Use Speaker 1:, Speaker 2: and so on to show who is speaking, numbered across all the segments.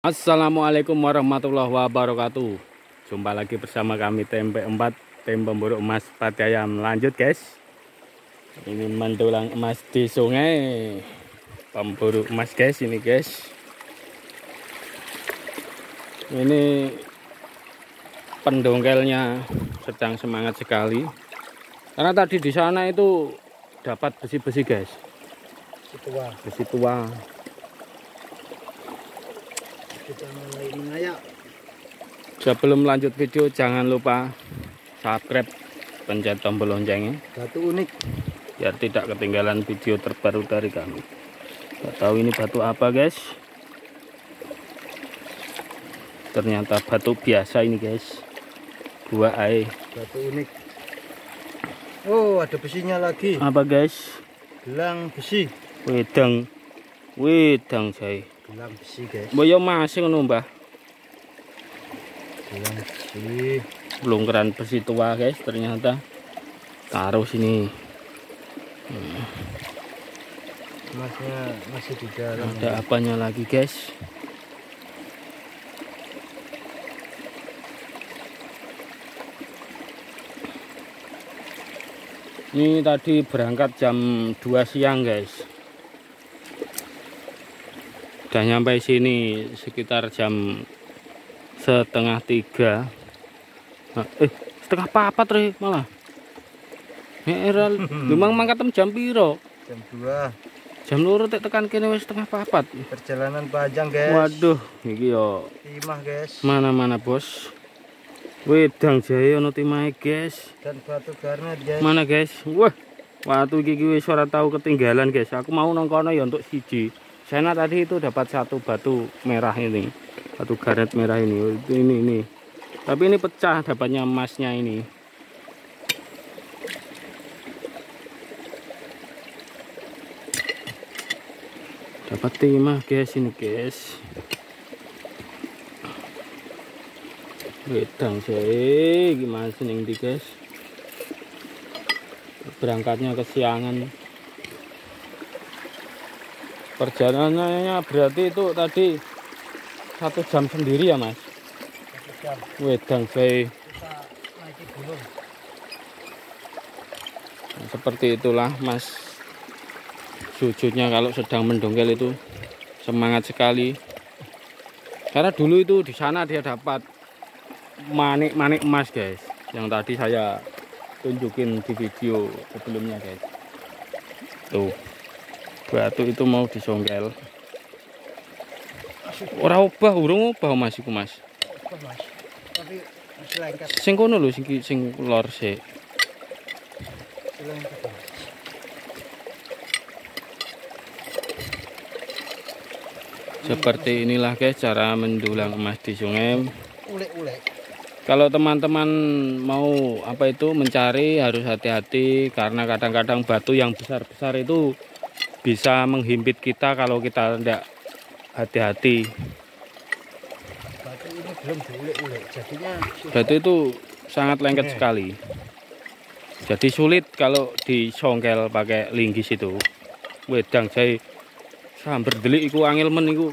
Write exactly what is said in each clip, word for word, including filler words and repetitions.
Speaker 1: Assalamualaikum warahmatullahi wabarakatuh. Jumpa lagi bersama kami T M P empat, tim pemburu emas pati ayam. Lanjut guys, ini mendulang emas di sungai. Pemburu emas guys, ini guys. Ini pendongkelnya sedang semangat sekali, karena tadi di sana itu dapat besi-besi guys.
Speaker 2: Besi tua.
Speaker 1: Besi tua.
Speaker 2: Kita mulai mengayak.
Speaker 1: Sebelum lanjut video, jangan lupa subscribe, pencet tombol loncengnya
Speaker 2: Batu unik,
Speaker 1: biar tidak ketinggalan video terbaru dari kami. Gak tahu ini batu apa guys. Ternyata batu biasa ini guys. Dua A.
Speaker 2: batu unik. Oh, ada besinya lagi.
Speaker 1: Apa guys?
Speaker 2: Gelang besi.
Speaker 1: Wedang. Wedang saya.
Speaker 2: Gelang besi guys.
Speaker 1: Boyo masih ngono mbah.
Speaker 2: Gelang besi.
Speaker 1: Belungkeran besi tua guys, ternyata taruh sini. Hmm.
Speaker 2: Emasnya masih di dalam.
Speaker 1: Ada apanya lagi guys? Ini tadi berangkat jam dua siang guys. Udah nyampe sini sekitar jam setengah tiga. Nah, eh setengah papat re malah. Heral, memang mangkatem jam piro?
Speaker 2: Jam dua.
Speaker 1: Jam loro tek tekan kene wis setengah papat.
Speaker 2: Perjalanan panjang guys.
Speaker 1: Waduh, iki yo
Speaker 2: Timah guys.
Speaker 1: mana-mana bos. Wedang jahe ono timahe guys.
Speaker 2: Dan batu garnet guys.
Speaker 1: Mana guys? Wah, waktu iki wis ora tahu ketinggalan guys. Aku mau nang kono ya untuk siji. Saya tadi itu dapat satu batu merah ini, batu garnet merah ini, ini ini. Tapi ini pecah, dapatnya emasnya ini. Dapat timah guys ini guys. Wedang saya gimana sih ini guys? Berangkatnya kesiangan. Perjalanannya berarti itu tadi satu jam sendiri ya mas?
Speaker 2: Satu jam.
Speaker 1: Wedang saya.
Speaker 2: Kita naiki gunung.
Speaker 1: Nah, seperti itulah mas sujudnya kalau sedang mendongkel itu semangat sekali. Karena dulu itu di sana dia dapat manik-manik emas guys. Yang tadi saya tunjukin di video sebelumnya guys. Tuh. Batu itu mau disongkel. Ora obah, urung obah mas iku mas.
Speaker 2: Obah mas. Tapi masih lengket.
Speaker 1: Sing kono lho sing sing lor sik.
Speaker 2: Lengket.
Speaker 1: Seperti inilah guys cara mendulang emas di sungai.
Speaker 2: Ulek-ulek.
Speaker 1: Kalau teman-teman mau apa itu mencari harus hati-hati, karena kadang-kadang batu yang besar-besar itu bisa menghimpit kita kalau kita tidak hati-hati.
Speaker 2: Batu ini belum diulek-ulek, jadinya
Speaker 1: Batu itu sangat lengket sekali. Jadi sulit kalau disongkel pakai linggis itu. Wedang jahe sambar delik iku angel men iku.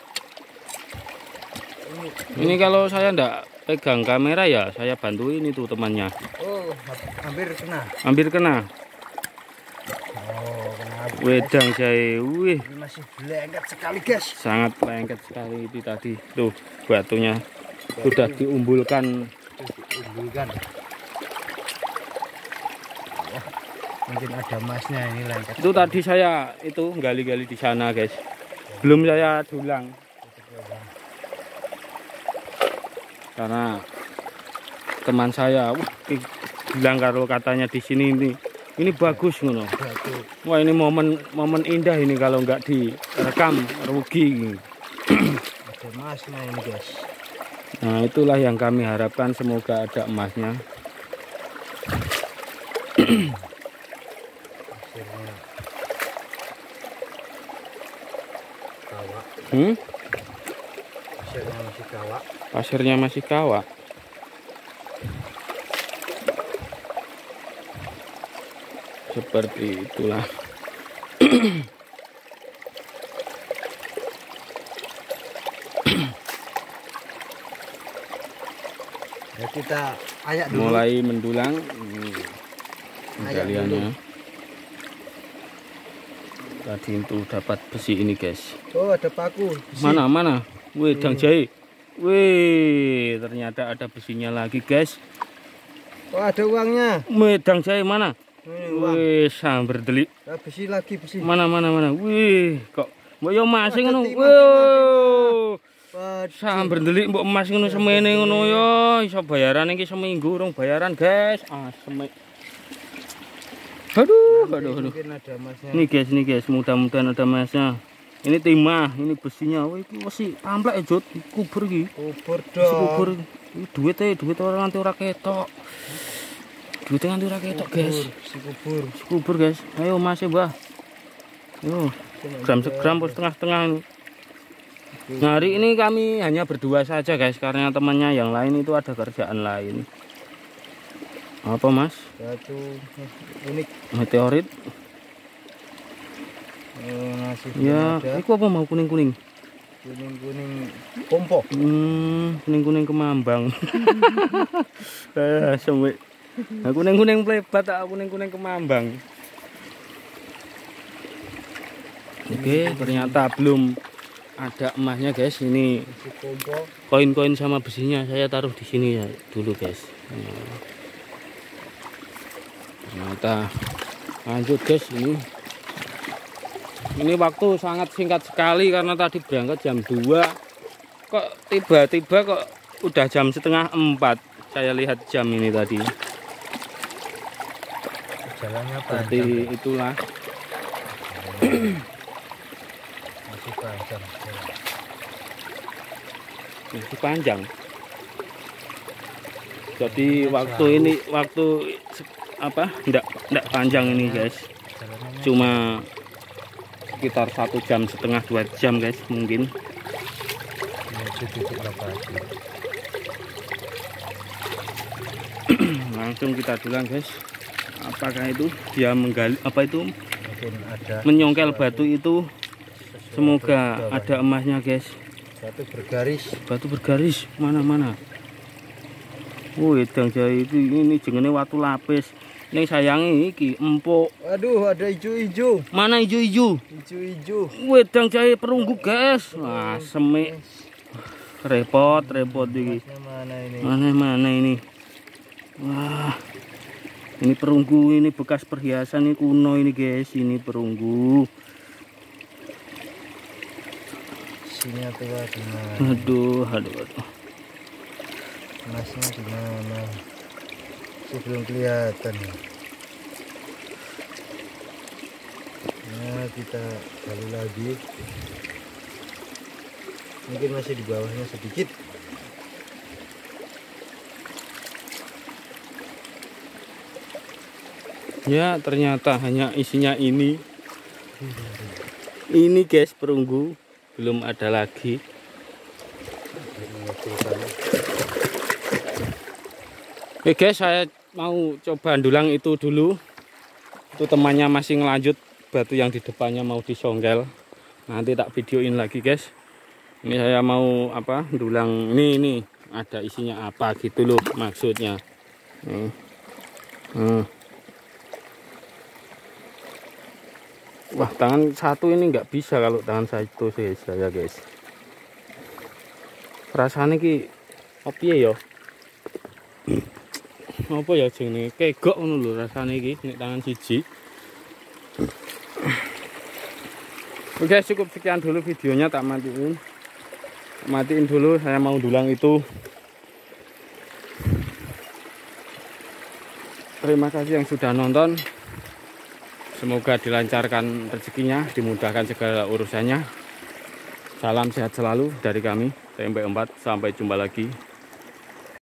Speaker 1: Ini kalau saya ndak pegang kamera ya saya bantuin itu temannya.
Speaker 2: Oh, hampir kena.
Speaker 1: Hampir kena.
Speaker 2: Oh, kena.
Speaker 1: Wedang jahe, wih,
Speaker 2: Ini masih lengket sekali guys.
Speaker 1: sangat lengket sekali itu tadi. Tuh batunya sudah diumbulkan.
Speaker 2: Diumbulkan. Wah, mungkin ada emasnya ini lengket.
Speaker 1: Itu tadi saya itu gali-gali di sana guys. Belum saya dulang. Karena teman saya, wah, bilang kalau katanya di sini ini, ini bagus ngono. Wah ini momen momen indah ini kalau nggak direkam rugi.
Speaker 2: Ada emasnya ini guys.
Speaker 1: Nah itulah yang kami harapkan, semoga ada emasnya.
Speaker 2: Hasilnya kawak.
Speaker 1: Hmm?
Speaker 2: Hasilnya masih kawak.
Speaker 1: Pasirnya masih kawak. Seperti itulah.
Speaker 2: Ya kita ayak dulu.
Speaker 1: Mulai mendulang. Ini penggaliannya. Tadi itu dapat besi ini guys.
Speaker 2: Oh ada paku. Besi.
Speaker 1: Mana mana? Wih, dang jahe. Wih, ternyata ada besinya lagi guys.
Speaker 2: Oh ada uangnya.
Speaker 1: Medang jahe mana?
Speaker 2: Ini uang.
Speaker 1: Wih, sambar delik.
Speaker 2: Ah, besi lagi besi.
Speaker 1: Mana mana mana? Wih, kok mbok yo emas ngono.
Speaker 2: Timah,
Speaker 1: Wih.
Speaker 2: Waduh.
Speaker 1: Sambar delik mbok emas ngono semene ngono yo. Iso bayaran iki seminggu urung bayaran guys. Ah, semek. Aduh, aduh, aduh.
Speaker 2: Mungkin ada emasnya.
Speaker 1: Ini guys, ini guys, mudah-mudahan ada emasnya. Ini timah, ini besinya. Wih, iki masih pamplek ya, Jut. Kubur iki.
Speaker 2: Kubur
Speaker 1: Masih
Speaker 2: dong.
Speaker 1: kubur. Ini duit e, duit orang nganti ora ketok. Duit nganti ora ketok, guys.
Speaker 2: Si kubur.
Speaker 1: Si kubur, guys. Ayo Mas, Mbah. Yo, gram segram per setengah-setengah ini. Nah, hari ini kami hanya berdua saja, guys, karena temannya yang lain itu ada kerjaan lain. Apa, Mas?
Speaker 2: Batu unik.
Speaker 1: Meteorit.
Speaker 2: Oh, masih
Speaker 1: Ya,
Speaker 2: ada.
Speaker 1: itu apa mau kuning-kuning?
Speaker 2: Kuning-kuning kompo.
Speaker 1: Hmm, kuning-kuning kemambang. Eh, semik. Nah, kuning-kuning plebat tak kuning-kuning kemambang. Oke, ternyata belum ada emasnya, guys. Ini
Speaker 2: Si kompo.
Speaker 1: koin-koin sama besinya saya taruh di sini ya dulu, guys. Nah, ternyata lanjut, guys. Ini ini waktu sangat singkat sekali karena tadi berangkat jam dua. Kok tiba-tiba kok udah jam setengah empat. Saya lihat jam ini tadi.
Speaker 2: Jalannya
Speaker 1: Seperti
Speaker 2: panjang.
Speaker 1: itulah.
Speaker 2: Masih panjang.
Speaker 1: Masih panjang. Jadi waktu ini waktu apa? Enggak enggak panjang ini, guys.
Speaker 2: Jalannya
Speaker 1: Cuma sekitar satu jam setengah dua jam, guys, mungkin.
Speaker 2: menuju titik lokasi.
Speaker 1: Langsung kita dulang, guys. Apakah itu dia menggali apa itu
Speaker 2: Mungkin ada
Speaker 1: menyongkel batu itu?
Speaker 2: sesuatu
Speaker 1: Semoga
Speaker 2: di bawah.
Speaker 1: ada emasnya, guys.
Speaker 2: Batu bergaris.
Speaker 1: Batu bergaris mana mana. Wih, dang jahe itu ini jenenge watu lapis. Ini sayangi iki empuk.
Speaker 2: Aduh, ada hijau-hijau.
Speaker 1: Mana ijo-ijo?
Speaker 2: Hijau-hijau.
Speaker 1: Wih, dang jahe perunggu, guys. Wah, semik. Repot, repot iki.
Speaker 2: Emasnya mana ini?
Speaker 1: Mana-mana ini. Wah. Ini perunggu, ini bekas perhiasan ini kuno ini, guys. Ini perunggu.
Speaker 2: Sini tua di mana?
Speaker 1: Aduh, aduh, aduh.
Speaker 2: Emasnya di mana? Sebelum kelihatan. Nah, kita gali lagi. Mungkin masih di bawahnya sedikit.
Speaker 1: Ya, ternyata hanya isinya ini. Ini, guys, perunggu. Belum ada lagi. Oke, guys, saya mau coba ndulang itu dulu. Itu temannya masih ngelanjut batu yang di depannya mau disongkel. Nanti tak videoin lagi, guys. Ini saya mau apa? Ndulang ini ini ada isinya apa gitu loh maksudnya. Nih. Hmm. Wah, tangan satu ini nggak bisa kalau tangan satu saya, guys. Rasanya ki apa ya? Apa ya jenenge? Kegok ngono lho rasane iki nek tangan siji. Oke, cukup sekian dulu videonya, tak matiin. Matiin dulu, saya mau dulang itu. Terima kasih yang sudah nonton. Semoga dilancarkan rezekinya, dimudahkan segala urusannya. Salam sehat selalu dari kami, T M B empat. Sampai jumpa lagi.